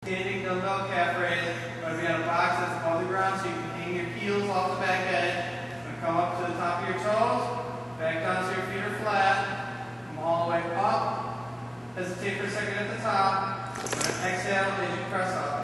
Standing dumbbell calf raise. Going to be on a box that's above the ground so you can hang your heels off the back edge. Going to come up to the top of your toes. Back down so your feet are flat. Come all the way up. Hesitate for a second at the top. Going to exhale as you press up.